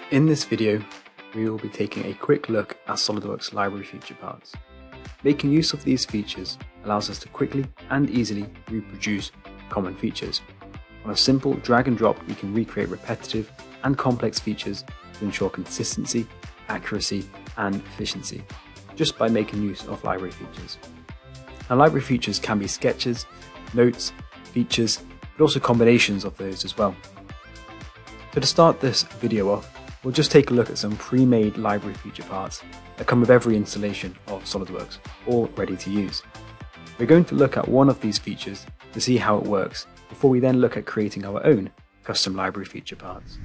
In this video, we will be taking a quick look at SolidWorks library feature parts. Making use of these features allows us to quickly and easily reproduce common features. On a simple drag and drop, we can recreate repetitive and complex features to ensure consistency, accuracy, and efficiency, just by making use of library features. Now, library features can be sketches, notes, features, but also combinations of those as well. So to start this video off, we'll just take a look at some pre-made library feature parts that come with every installation of SolidWorks, all ready to use. We're going to look at one of these features to see how it works, before we then look at creating our own custom library feature parts.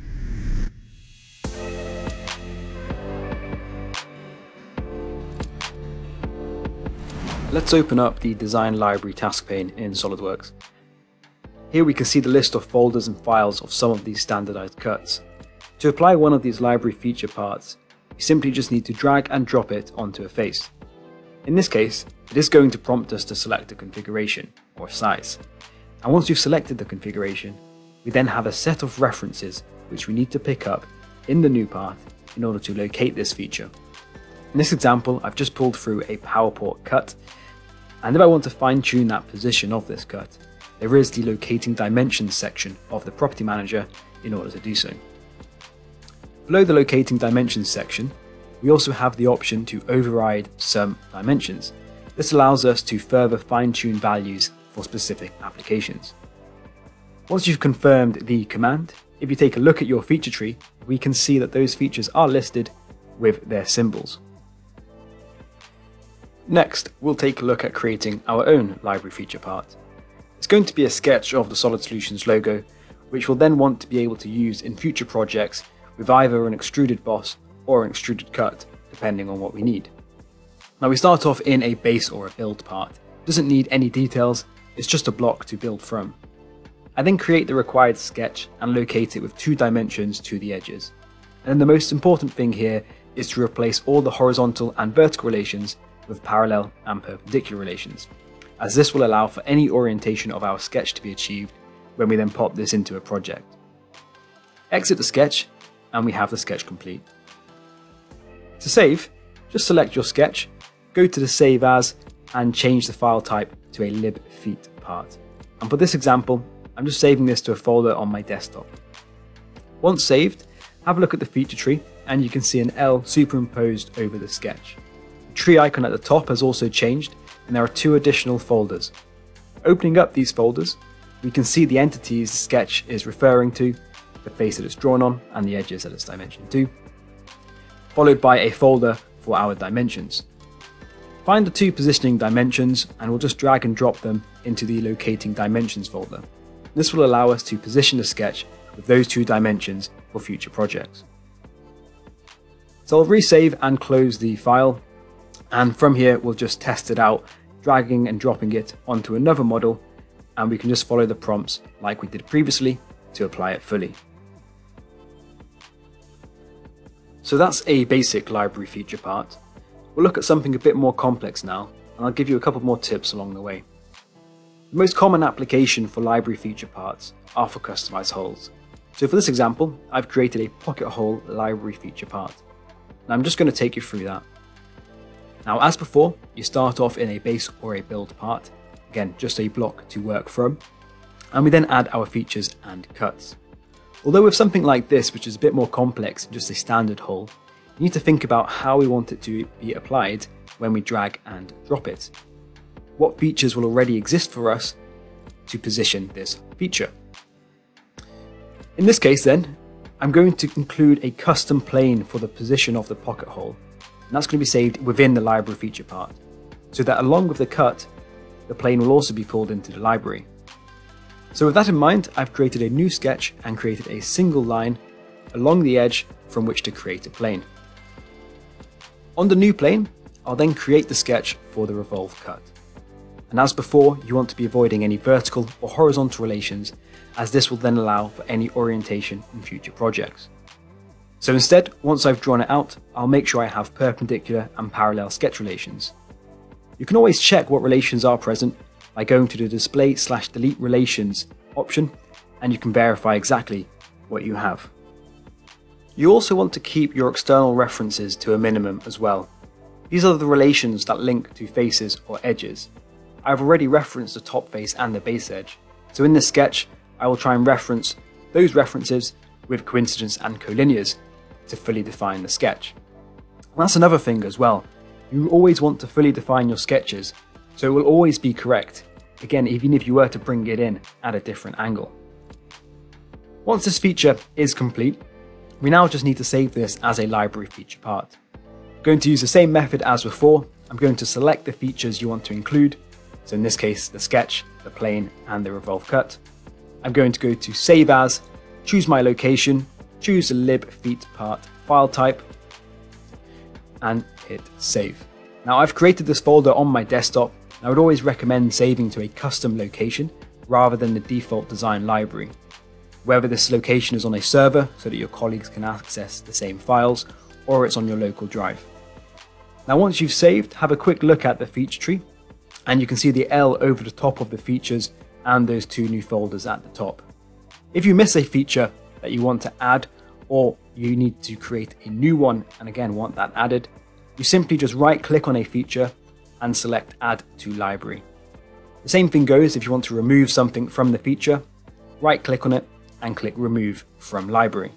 Let's open up the Design Library task pane in SolidWorks. Here we can see the list of folders and files of some of these standardized cuts. To apply one of these library feature parts, you simply just need to drag and drop it onto a face. In this case, it is going to prompt us to select a configuration or size. And once you've selected the configuration, we then have a set of references which we need to pick up in the new path in order to locate this feature. In this example, I've just pulled through a power port cut, and if I want to fine-tune that position of this cut, there is the locating dimensions section of the property manager in order to do so. Below the locating dimensions section, we also have the option to override some dimensions. This allows us to further fine-tune values for specific applications. Once you've confirmed the command, if you take a look at your feature tree, we can see that those features are listed with their symbols. Next, we'll take a look at creating our own library feature part. It's going to be a sketch of the Solid Solutions logo, which we'll then want to be able to use in future projects with either an extruded boss or an extruded cut, depending on what we need. Now, we start off in a base or a build part. It doesn't need any details, it's just a block to build from. I then create the required sketch and locate it with 2 dimensions to the edges. And then the most important thing here is to replace all the horizontal and vertical relations with parallel and perpendicular relations, as this will allow for any orientation of our sketch to be achieved when we then pop this into a project. Exit the sketch, and we have the sketch complete. To save, just select your sketch, go to the Save As, and change the file type to a lib.feat part. And for this example, I'm just saving this to a folder on my desktop. Once saved, have a look at the feature tree, and you can see an L superimposed over the sketch. The tree icon at the top has also changed, and there are 2 additional folders. Opening up these folders, we can see the entities the sketch is referring to, the face that it's drawn on, and the edges that it's dimensioned to, followed by a folder for our dimensions. Find the 2 positioning dimensions, and we'll just drag and drop them into the locating dimensions folder. This will allow us to position the sketch with those 2 dimensions for future projects. So I'll resave and close the file, and from here we'll just test it out, dragging and dropping it onto another model, and we can just follow the prompts like we did previously to apply it fully. So that's a basic library feature part. We'll look at something a bit more complex now, and I'll give you a couple more tips along the way. The most common application for library feature parts are for customized holes. So for this example, I've created a pocket hole library feature part. Now I'm just going to take you through that. Now, as before, you start off in a base or a build part, again just a block to work from, and we then add our features and cuts. Although with something like this, which is a bit more complex than just a standard hole, you need to think about how we want it to be applied when we drag and drop it. What features will already exist for us to position this feature? In this case then, I'm going to include a custom plane for the position of the pocket hole, and that's going to be saved within the library feature part, so that along with the cut, the plane will also be pulled into the library. So with that in mind, I've created a new sketch and created a single line along the edge from which to create a plane. On the new plane, I'll then create the sketch for the revolve cut. And as before, you want to be avoiding any vertical or horizontal relations, as this will then allow for any orientation in future projects. So instead, once I've drawn it out, I'll make sure I have perpendicular and parallel sketch relations. You can always check what relations are present by going to the Display/Delete Relations option, and you can verify exactly what you have. You also want to keep your external references to a minimum as well. These are the relations that link to faces or edges. I've already referenced the top face and the base edge, so in this sketch I will try and reference those references with coincidence and collinears to fully define the sketch. That's another thing as well. You always want to fully define your sketches, so it will always be correct, again even if you were to bring it in at a different angle. Once this feature is complete, we now just need to save this as a library feature part. I'm going to use the same method as before. I'm going to select the features you want to include, so in this case the sketch, the plane and the revolve cut. I'm going to go to Save As, choose my location, choose the lib feat part file type and hit save. Now I've created this folder on my desktop. I would always recommend saving to a custom location rather than the default design library. Whether this location is on a server so that your colleagues can access the same files, or it's on your local drive. Now once you've saved, have a quick look at the feature tree and you can see the L over the top of the features and those two new folders at the top. If you miss a feature that you want to add, or you need to create a new one and again want that added, you simply just right click on a feature and select Add to Library. The same thing goes if you want to remove something from the feature, right click on it and click Remove from Library.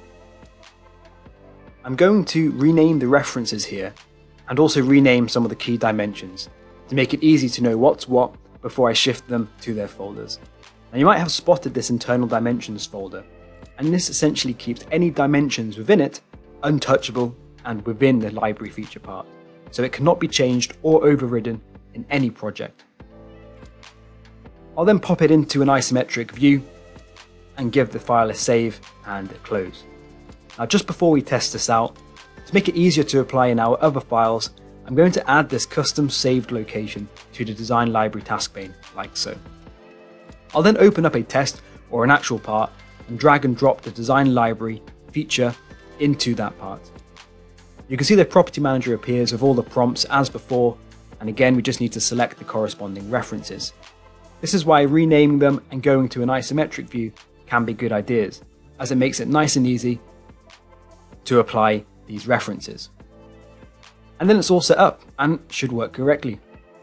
I'm going to rename the references here and also rename some of the key dimensions to make it easy to know what's what before I shift them to their folders. Now you might have spotted this internal dimensions folder, and this essentially keeps any dimensions within it untouchable and within the library feature part, so it cannot be changed or overridden in any project. I'll then pop it into an isometric view and give the file a save and a close. Now just before we test this out, to make it easier to apply in our other files, I'm going to add this custom saved location to the design library task pane, like so. I'll then open up a test or an actual part and drag and drop the design library feature into that part. You can see the property manager appears with all the prompts as before, and again we just need to select the corresponding references. This is why renaming them and going to an isometric view can be good ideas, as it makes it nice and easy to apply these references. And then it's all set up and should work correctly.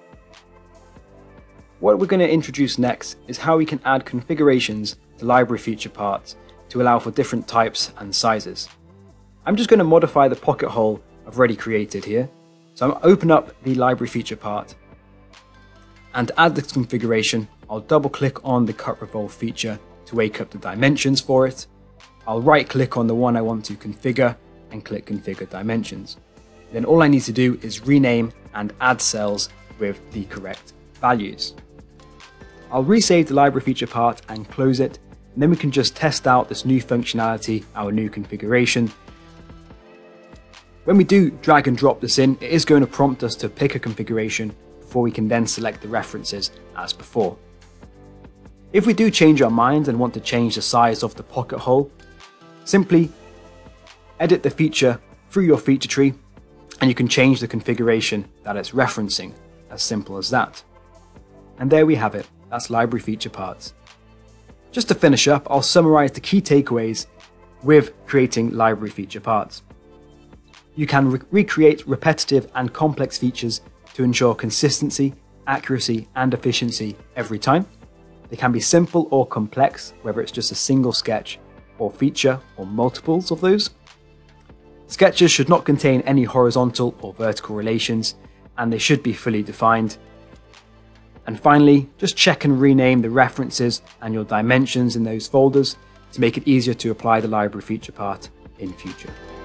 What we're going to introduce next is how we can add configurations to library feature parts to allow for different types and sizes. I'm just going to modify the pocket hole I've already created here. So I'm open up the library feature part, and to add this configuration, I'll double click on the cut revolve feature to wake up the dimensions for it. I'll right click on the one I want to configure and click configure dimensions. Then all I need to do is rename and add cells with the correct values. I'll resave the library feature part and close it, and then we can just test out this new functionality, our new configuration. When we do drag and drop this in, it is going to prompt us to pick a configuration before we can then select the references as before. If we do change our mind and want to change the size of the pocket hole, simply edit the feature through your feature tree and you can change the configuration that it's referencing, as simple as that. And there we have it, that's library feature parts. Just to finish up, I'll summarize the key takeaways with creating library feature parts. You can recreate repetitive and complex features to ensure consistency, accuracy and efficiency every time. They can be simple or complex, whether it's just a single sketch or feature or multiples of those. Sketches should not contain any horizontal or vertical relations, and they should be fully defined. And finally, just check and rename the references and your dimensions in those folders to make it easier to apply the library feature part in future.